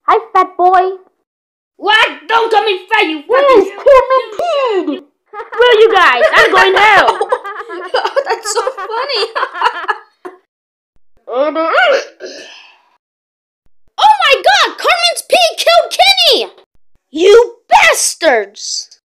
Hi, fat boy. What? Don't call me fat, you Yes, fucking... Cartman pig. Where are you guys? I'm going home. Oh, that's so funny. Oh my god! Cartman's pig killed Kenny! You bastards!